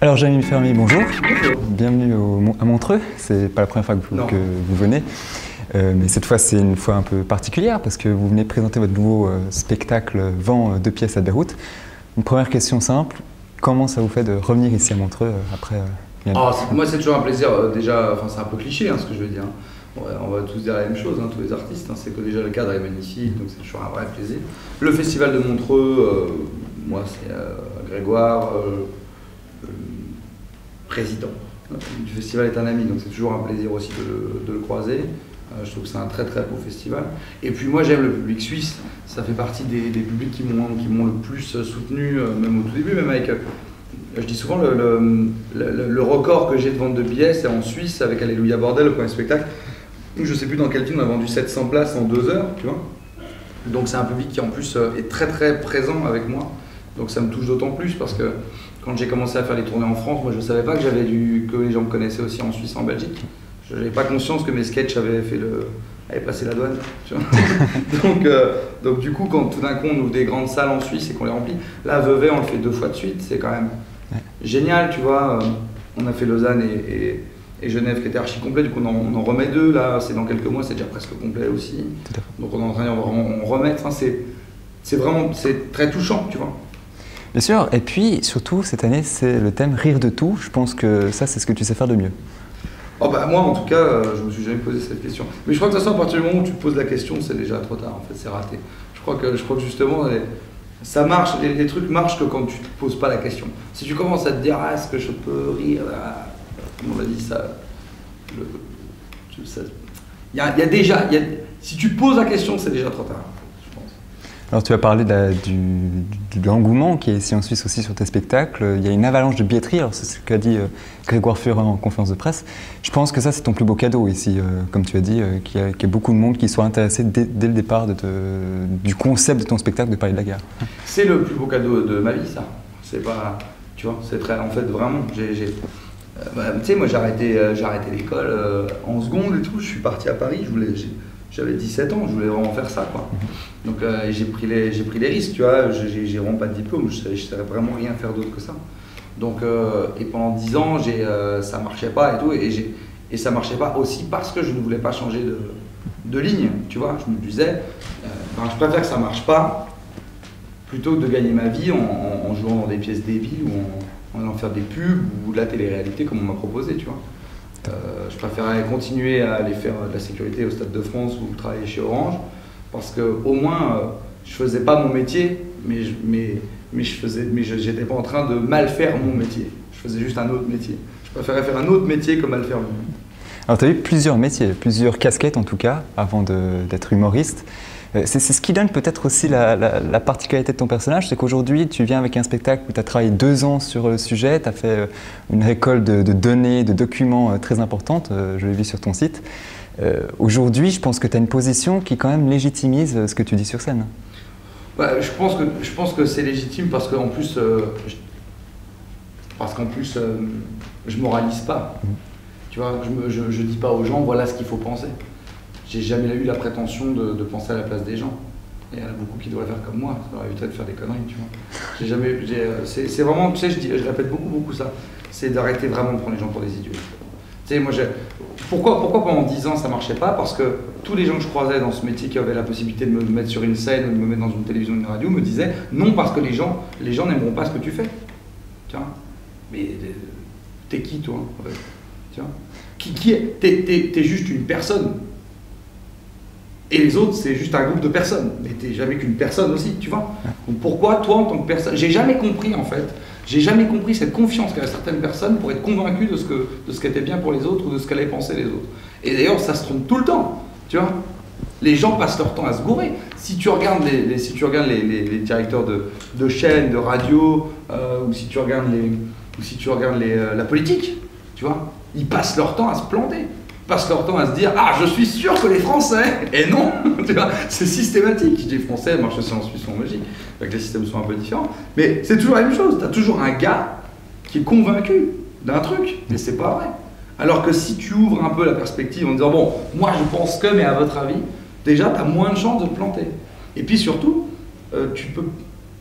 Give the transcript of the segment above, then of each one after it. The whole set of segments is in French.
Alors Jérémy Fermi, bonjour. Bienvenue à Montreux. C'est pas la première fois que vous venez, mais cette fois c'est une fois un peu particulière parce que vous venez présenter votre nouveau spectacle Vent deux pièces à Beyrouth. Une première question simple, comment ça vous fait de revenir ici à Montreux après Moi c'est toujours un plaisir, déjà, c'est un peu cliché ce que je veux dire. On va tous dire la même chose, tous les artistes, c'est que déjà le cadre est magnifique, donc c'est toujours un vrai plaisir. Le festival de Montreux, moi c'est Grégoire, président du festival est un ami, donc c'est toujours un plaisir aussi de le croiser. Je trouve que c'est un très très beau festival. Et puis moi j'aime le public suisse, ça fait partie des publics qui m'ont le plus soutenu, même au tout début, même avec... Je dis souvent le record que j'ai de vente de billets, c'est en Suisse avec Alléluia Bordel, le premier spectacle. Je sais plus dans quel film on a vendu 700 places en 2 heures, tu vois. Donc c'est un public qui en plus est très très présent avec moi. Donc ça me touche d'autant plus parce que quand j'ai commencé à faire les tournées en France, moi je ne savais pas que les gens me connaissaient aussi en Suisse et en Belgique. Je n'avais pas conscience que mes sketchs avaient passé la douane. Tu vois. donc du coup, quand tout d'un coup on ouvre des grandes salles en Suisse et qu'on les remplit, là Vevey on le fait 2 fois de suite, c'est quand même génial, tu vois. On a fait Lausanne et Genève qui était archi complet, du coup on en remet 2, là c'est dans quelques mois, c'est déjà presque complet aussi. Donc on est en train de remettre, c'est très touchant, tu vois. Bien sûr, et puis surtout cette année c'est le thème Rire de tout, je pense que ça c'est ce que tu sais faire de mieux. Moi en tout cas, je me suis jamais posé cette question. Mais je crois que de toute façon, à partir du moment où tu te poses la question, c'est déjà trop tard, en fait, c'est raté. Je crois que justement, ça marche, les trucs marchent que quand tu te poses pas la question. Si tu commences à te dire, est-ce que je peux rire, comme on l'a dit, si tu te poses la question, c'est déjà trop tard. Alors tu as parlé de l'engouement qui est ici en Suisse aussi sur tes spectacles. Il y a une avalanche de billetterie, alors c'est ce qu'a dit Grégoire Furent en conférence de presse. Je pense que ça c'est ton plus beau cadeau ici, comme tu as dit, qu'il y a beaucoup de monde qui soit intéressé dès le départ du concept de ton spectacle de parler de la guerre. C'est le plus beau cadeau de ma vie, ça. C'est pas, tu vois, c'est très, en fait vraiment, tu sais, moi j'ai arrêté l'école en seconde et tout, je suis parti à Paris, j'avais 17 ans, je voulais vraiment faire ça, quoi. Donc j'ai pris les risques, tu vois, j'ai vraiment pas de diplôme, je savais vraiment rien faire d'autre que ça. Donc, et pendant 10 ans, ça marchait pas et tout, et ça marchait pas aussi parce que je ne voulais pas changer de ligne, tu vois. Je me disais, je préfère que ça marche pas, plutôt que de gagner ma vie en jouant dans des pièces débiles ou en allant faire des pubs ou de la télé-réalité comme on m'a proposé, tu vois. Je préférais continuer à aller faire de la sécurité au Stade de France ou travailler chez Orange parce qu'au moins je faisais pas mon métier, mais j'étais pas en train de mal faire mon métier. Je faisais juste un autre métier. Je préférais faire un autre métier que mal faire le mien. Alors tu as eu plusieurs métiers, plusieurs casquettes en tout cas, avant d'être humoriste. C'est ce qui donne peut-être aussi la particularité de ton personnage, c'est qu'aujourd'hui tu viens avec un spectacle où tu as travaillé 2 ans sur le sujet, tu as fait une récolte de données, de documents très importante, je l'ai vu sur ton site. Aujourd'hui, je pense que tu as une position qui quand même légitimise ce que tu dis sur scène. Je pense que c'est légitime parce qu'en plus, je moralise pas. Tu vois, je dis pas aux gens voilà ce qu'il faut penser. J'ai jamais eu la prétention de penser à la place des gens. Et il y en a beaucoup qui devraient faire comme moi, ça leur éviterait de faire des conneries, tu vois. C'est vraiment, tu sais, je répète beaucoup ça, c'est d'arrêter vraiment de prendre les gens pour des idiots. Tu sais, moi, pourquoi pendant 10 ans ça marchait pas? Parce que tous les gens que je croisais dans ce métier qui avaient la possibilité de me mettre sur une scène ou de me mettre dans une télévision ou une radio me disaient non parce que les gens n'aimeront pas ce que tu fais. Tu vois. Mais t'es qui toi en fait? Tu vois. T'es juste une personne. Et les autres, c'est juste un groupe de personnes. Mais t'es jamais qu'une personne aussi, tu vois. Donc pourquoi toi, en tant que personne... J'ai jamais compris, en fait. J'ai jamais compris cette confiance qu'avaient certaines personnes pour être convaincues de ce qui était bien pour les autres ou de ce qu'allaient penser les autres. Et d'ailleurs, ça se trompe tout le temps, tu vois. Les gens passent leur temps à se gourer. Si tu regardes les directeurs de chaînes, de radio, ou si tu regardes la politique, tu vois, ils passent leur temps à se planter. Passent leur temps à se dire « Ah, je suis sûr que les Français !» Et non, tu vois, c'est systématique. Les Français marchent aussi en Suisse en Belgique, donc les systèmes sont un peu différents. Mais c'est toujours la même chose, tu as toujours un gars qui est convaincu d'un truc, mais c'est pas vrai. Alors que si tu ouvres un peu la perspective en disant « Bon, moi je pense que, mais à votre avis », déjà tu as moins de chances de te planter. Et puis surtout,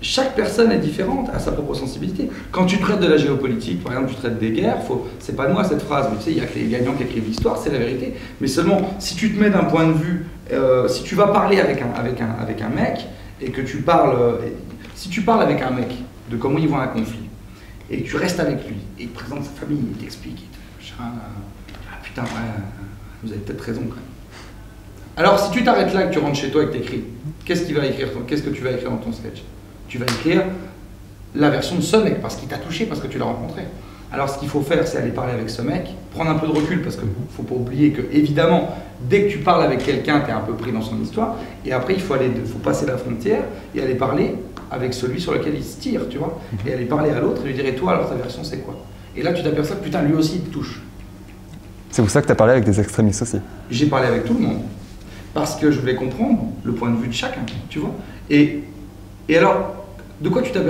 chaque personne est différente, à sa propre sensibilité. Quand tu traites de la géopolitique, par exemple, tu traites des guerres, c'est pas de moi cette phrase, mais tu sais, il y a que les gagnants qui écrivent l'histoire, c'est la vérité. Mais seulement, si tu te mets d'un point de vue, si tu vas parler avec un mec, et que tu parles, si tu parles avec un mec de comment il voit un conflit, et que tu restes avec lui, et il te présente sa famille, il t'explique, ah putain, ouais, vous avez peut-être raison quand même. Alors, si tu t'arrêtes là, que tu rentres chez toi et que tu écris, qu'est-ce que tu vas écrire dans ton sketch? Tu vas écrire la version de ce mec, parce qu'il t'a touché, parce que tu l'as rencontré. Alors ce qu'il faut faire, c'est aller parler avec ce mec, prendre un peu de recul, parce qu'il ne faut pas oublier que, évidemment, dès que tu parles avec quelqu'un, tu es un peu pris dans son histoire, et après il faut passer la frontière et aller parler avec celui sur lequel il se tire, tu vois, et aller parler à l'autre et lui dire, et toi, alors ta version c'est quoi? Et là tu t'aperçois que putain, lui aussi il te touche. C'est pour ça que tu as parlé avec des extrémistes aussi. J'ai parlé avec tout le monde, parce que je voulais comprendre le point de vue de chacun, tu vois. Et alors, de quoi tu te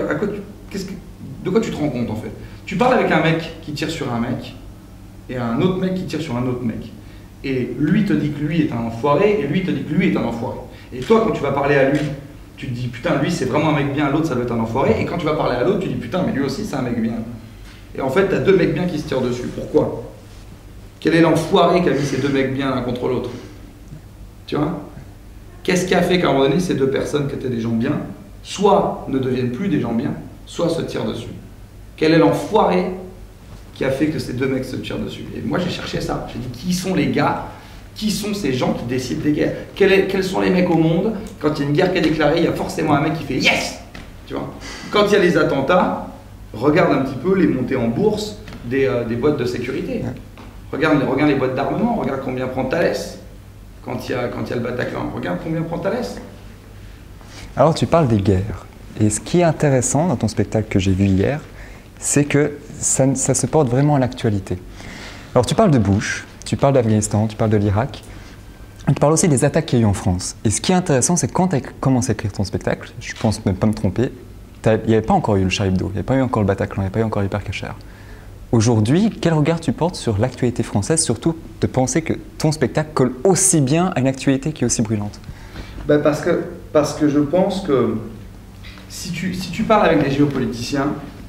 rends compte en fait? Tu parles avec un mec qui tire sur un mec et un autre mec qui tire sur un autre mec. Et lui te dit que lui est un enfoiré et lui te dit que lui est un enfoiré. Et toi, quand tu vas parler à lui, tu te dis putain, lui c'est vraiment un mec bien, l'autre ça doit être un enfoiré. Et quand tu vas parler à l'autre, tu te dis putain, mais lui aussi c'est un mec bien. Et en fait, tu as deux mecs bien qui se tirent dessus. Pourquoi? Quel est l'enfoiré qui a mis ces deux mecs bien l'un contre l'autre? Tu vois? Qu'est-ce qui a fait qu'à un moment donné, ces deux personnes qui étaient des gens bien, soit ne deviennent plus des gens bien, soit se tirent dessus? Quel est l'enfoiré qui a fait que ces deux mecs se tirent dessus? Et moi j'ai cherché ça, j'ai dit qui sont les gars, qui sont ces gens qui décident des guerres? Quels sont les mecs au monde? Quand il y a une guerre qui est déclarée, il y a forcément un mec qui fait yes, tu vois. Quand il y a les attentats, regarde un petit peu les montées en bourse des boîtes de sécurité. Regarde les boîtes d'armement, regarde combien prend Thales quand il y a le Bataclan, regarde combien prend Thales. Alors tu parles des guerres, et ce qui est intéressant dans ton spectacle que j'ai vu hier, c'est que ça se porte vraiment à l'actualité. Alors tu parles de Bush, tu parles d'Afghanistan, tu parles de l'Irak, tu parles aussi des attaques qu'il y a eu en France. Et ce qui est intéressant, c'est que quand tu as commencé à écrire ton spectacle, je pense ne pas me tromper, il n'y avait pas encore eu le Charlie Hebdo, il n'y avait pas eu encore le Bataclan, il n'y avait pas eu encore l'Hypercacher. Aujourd'hui, quel regard tu portes sur l'actualité française, surtout de penser que ton spectacle colle aussi bien à une actualité qui est aussi brûlante? Ben parce que je pense que si tu parles avec des géopoliticiens,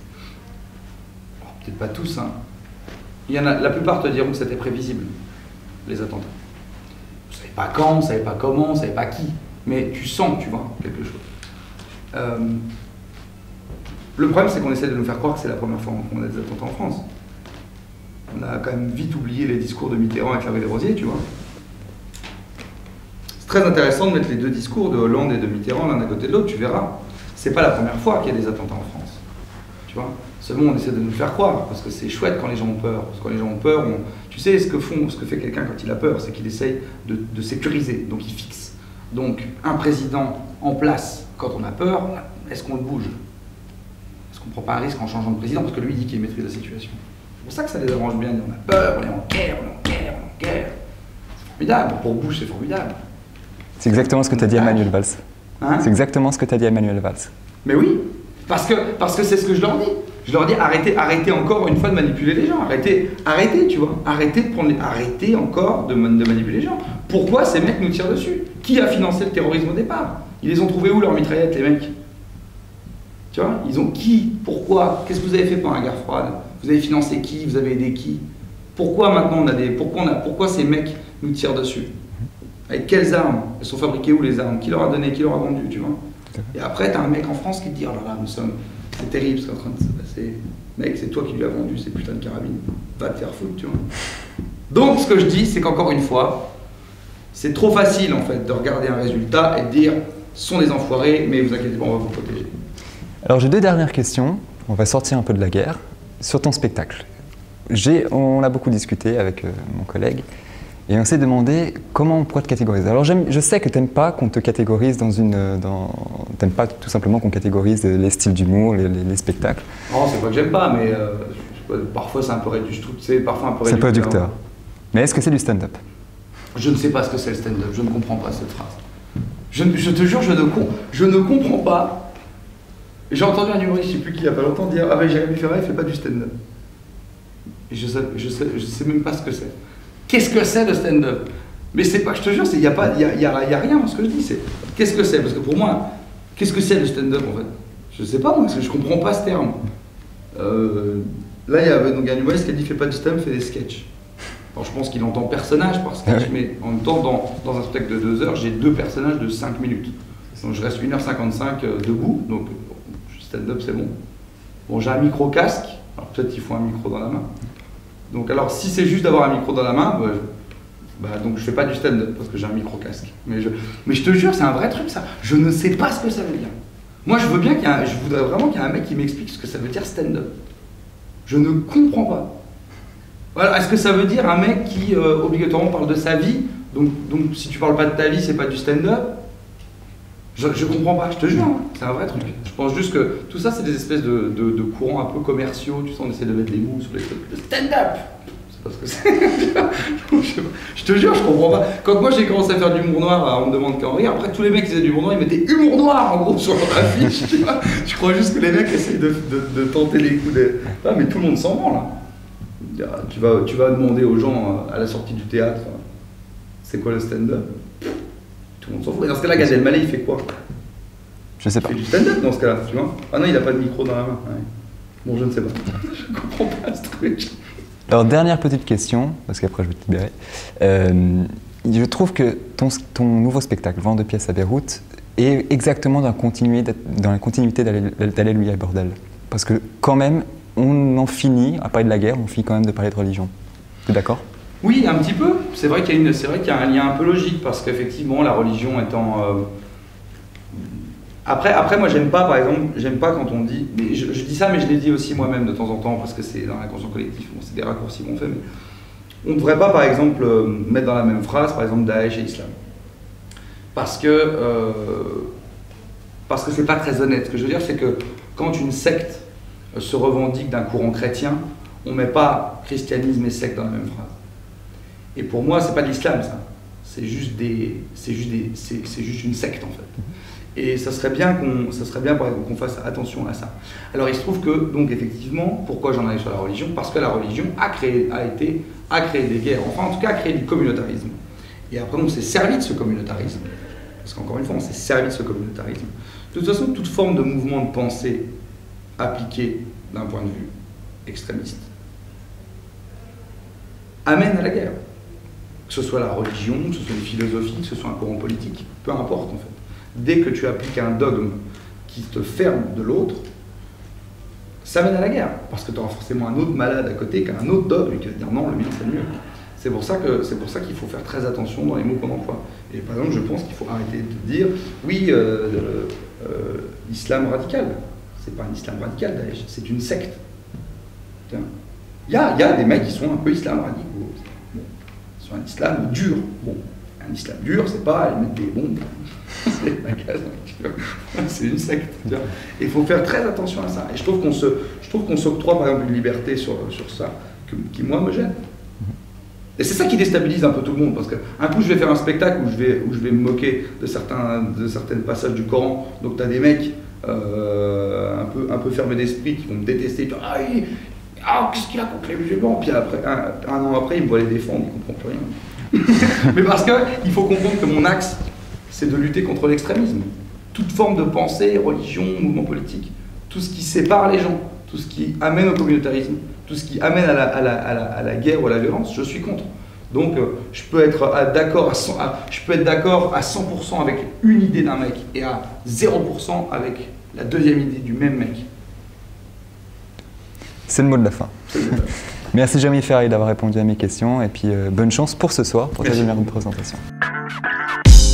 peut-être pas tous, hein, la plupart te diront que c'était prévisible, les attentats. Vous ne savez pas quand, vous ne savez pas comment, vous ne savez pas qui, mais tu sens, tu vois, quelque chose. Le problème, c'est qu'on essaie de nous faire croire que c'est la première fois qu'on a des attentats en France. On a quand même vite oublié les discours de Mitterrand avec la rue des Rosiers, tu vois. C'est très intéressant de mettre les deux discours de Hollande et de Mitterrand l'un à côté de l'autre, tu verras. C'est pas la première fois qu'il y a des attentats en France, tu vois. Seulement, on essaie de nous faire croire, parce que c'est chouette quand les gens ont peur. Parce que quand les gens ont peur, tu sais ce que fait quelqu'un quand il a peur, c'est qu'il essaye de sécuriser, donc il fixe. Donc, un président en place, quand on a peur, est-ce qu'on le bouge? Est-ce qu'on ne prend pas un risque en changeant de président, parce que lui dit qu'il maîtrise la situation? C'est pour ça que ça les arrange bien, on a peur, on est en guerre, on est en guerre, on est en guerre. C'est formidable, pour Bush c'est formidable. C'est exactement ce que tu as dit à Manuel Valls. Hein? C'est exactement ce que tu as dit à Manuel Valls. Mais oui, parce que c'est ce que je leur dis. Je leur dis arrêtez encore une fois de manipuler les gens. Arrêtez, tu vois. Arrêtez encore de manipuler les gens. Pourquoi ces mecs nous tirent dessus? Qui a financé le terrorisme au départ? Ils les ont trouvés où leurs mitraillettes, les mecs? Tu vois, ils ont qui? Pourquoi? Qu'est-ce que vous avez fait pendant la guerre froide? Vous avez financé qui? Vous avez aidé qui? Pourquoi maintenant pourquoi ces mecs nous tirent dessus? Avec quelles armes? Elles sont fabriquées où les armes? Qui leur a donné? Qui leur a vendu? Tu vois? Et après, t'as un mec en France qui te dit, oh là là, c'est terrible ce qui est en train de se passer. Mec, c'est toi qui lui as vendu ces putains de carabines. Va te faire foutre, tu vois. Donc, ce que je dis, c'est qu'encore une fois, c'est trop facile en fait de regarder un résultat et de dire, ce sont des enfoirés, mais vous inquiétez pas, on va vous protéger. Alors j'ai deux dernières questions, on va sortir un peu de la guerre, sur ton spectacle. On a beaucoup discuté avec mon collègue et on s'est demandé comment on pourrait te catégoriser. Alors je sais que tu n'aimes pas qu'on te catégorise t'aimes pas tout simplement qu'on catégorise les styles d'humour, les spectacles. Non, c'est pas que j'aime pas, mais parfois c'est un peu réducteur. C'est un peu réducteur. Mais est-ce que c'est du stand-up? Je ne sais pas ce que c'est le stand-up, je ne comprends pas cette phrase. Je te jure, je ne comprends pas. J'ai entendu un humoriste, je ne sais plus qui, il n'y a pas longtemps, dire « Ah ben Jérémy Ferré, il fait pas du stand-up ». Et je sais même pas ce que c'est. Qu'est-ce que c'est le stand-up? Mais c'est pas, je te jure, il n'y a rien dans ce que je dis. Qu'est-ce que c'est? Parce que pour moi, qu'est-ce que c'est le stand-up en fait? Je sais pas moi, parce que je comprends pas ce terme. Là, il y a donc un humoriste qui a dit fais pas du stand-up, fais des sketchs. Alors je pense qu'il entend personnage par sketch, mais en même temps, dans un spectacle de 2 heures, j'ai 2 personnages de 5 minutes. Donc je reste 1h55 debout, donc stand-up c'est bon. Bon, j'ai un micro-casque, alors peut-être qu'il faut un micro dans la main. Donc alors si c'est juste d'avoir un micro dans la main, donc je fais pas du stand-up parce que j'ai un micro-casque. Mais je te jure, c'est un vrai truc ça. Je ne sais pas ce que ça veut dire. Moi je voudrais vraiment qu'il y ait un mec qui m'explique ce que ça veut dire stand-up. Je ne comprends pas. Voilà, est-ce que ça veut dire un mec qui obligatoirement parle de sa vie, donc si tu parles pas de ta vie, c'est pas du stand-up? Je comprends pas, je te jure, hein, c'est un vrai truc. Je pense juste que tout ça, c'est des espèces de courants un peu commerciaux, tu sais, on essaie de mettre des mots sur les trucs de stand-up. C'est pas ce que c'est. Je te jure, je comprends pas. Quand moi j'ai commencé à faire de l'humour noir, on me demande qu'en rire, après tous les mecs qui faisaient de l'humour noir, ils mettaient humour noir en gros sur leur affiche, tu vois. Je crois juste que les mecs essayent de tenter les coups de... Ah, mais tout le monde s'en branle, là. Tu vas demander aux gens à la sortie du théâtre, c'est quoi le stand-up? Tout le monde s'en fout. Et dans ce cas-là, Gad Elmaleh, il fait quoi? Je sais pas. Il fait du stand-up dans ce cas-là, tu vois? Ah non, il n'a pas de micro dans la main. Ouais. Bon, je ne sais pas. Je comprends pas ce truc. Alors, dernière petite question, parce qu'après je vais te libérer. Je trouve que ton nouveau spectacle, Vent de pièces à Beyrouth, est exactement dans la continuité d'Alléluia Bordel. Parce que quand même, on en finit, à parler de la guerre, on finit quand même de parler de religion. Tu es d'accord? Oui, un petit peu. C'est vrai qu'il y a un lien un peu logique, parce qu'effectivement, la religion étant... Après, moi, j'aime pas, par exemple, j'aime pas quand on dit... Mais je dis ça, mais je l'ai dit aussi moi-même de temps en temps, parce que c'est dans l'inconscient collectif, bon, c'est des raccourcis qu'on fait, mais... On ne devrait pas, par exemple, mettre dans la même phrase, par exemple, Daesh et Islam. Parce que c'est pas très honnête. Ce que je veux dire, c'est que quand une secte se revendique d'un courant chrétien, on ne met pas christianisme et secte dans la même phrase. Et pour moi, c'est pas de l'islam, ça. C'est juste une secte, en fait. Et ça serait bien par exemple, qu'on fasse attention à ça. Alors il se trouve que, donc effectivement, pourquoi j'en arrive sur la religion? Parce que la religion a créé des guerres, enfin en tout cas a créé du communautarisme. Et après on s'est servi de ce communautarisme. Parce qu'encore une fois, on s'est servi de ce communautarisme. De toute façon, toute forme de mouvement de pensée appliqué d'un point de vue extrémiste amène à la guerre. Que ce soit la religion, que ce soit une philosophie, que ce soit un courant politique, peu importe en fait. Dès que tu appliques un dogme qui te ferme de l'autre, ça mène à la guerre. Parce que tu auras forcément un autre malade à côté qui a un autre dogme qui va dire non, le mien c'est le mieux. C'est pour ça qu'il faut faire très attention dans les mots qu'on emploie. Et par exemple, je pense qu'il faut arrêter de dire oui, islam radical. C'est pas un islam radical, Daesh, c'est une secte. Il y a des mecs qui sont un peu islam radicaux. Bon, ils sont un islam dur. Bon, un islam dur, c'est pas aller mettre des bombes. C'est une secte. Et il faut faire très attention à ça. Et je trouve qu'on s'octroie par exemple une liberté sur ça qui moi me gêne. Et c'est ça qui déstabilise un peu tout le monde, parce qu'un coup je vais faire un spectacle où je vais me moquer de certains passages du Coran, donc tu as des mecs un peu fermés d'esprit qui vont me détester, puis qu'est-ce qu'il a contre les musulmans, puis après, un an après ils me voient les défendre, ils ne comprennent plus rien. Mais parce qu'il faut comprendre que mon axe, c'est de lutter contre l'extrémisme. Toute forme de pensée, religion, mouvement politique, tout ce qui sépare les gens, tout ce qui amène au communautarisme, tout ce qui amène à la guerre ou à la violence, je suis contre. Donc je peux être d'accord à 100% avec une idée d'un mec et à 0% avec la deuxième idée du même mec. C'est le mot de la fin. Merci Jérémy Ferrari d'avoir répondu à mes questions et puis bonne chance pour ce soir, pour ta première présentation.